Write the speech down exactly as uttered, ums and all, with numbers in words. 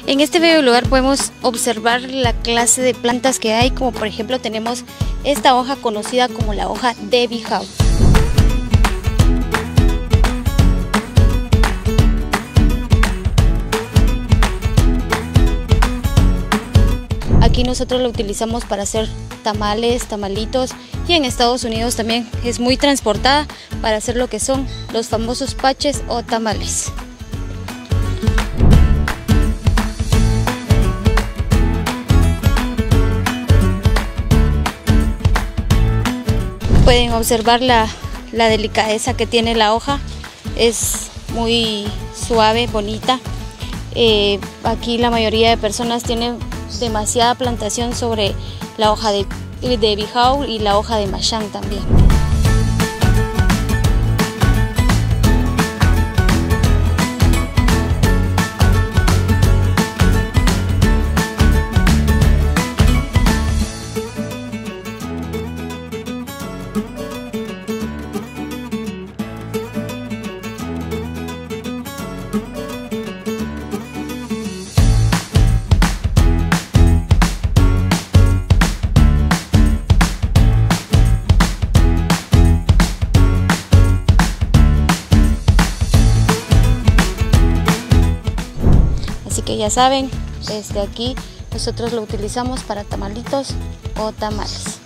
En este bello lugar podemos observar la clase de plantas que hay, como por ejemplo tenemos esta hoja conocida como la hoja de bijao. Aquí nosotros lo utilizamos para hacer tamales, tamalitos, y en Estados Unidos también es muy transportada para hacer lo que son los famosos paches o tamales. Pueden observar la, la delicadeza que tiene la hoja, es muy suave, bonita. Eh, aquí la mayoría de personas tienen demasiada plantación sobre la hoja de, de bijao y la hoja de mashang también. Así que ya saben, desde aquí nosotros lo utilizamos para tamalitos o tamales.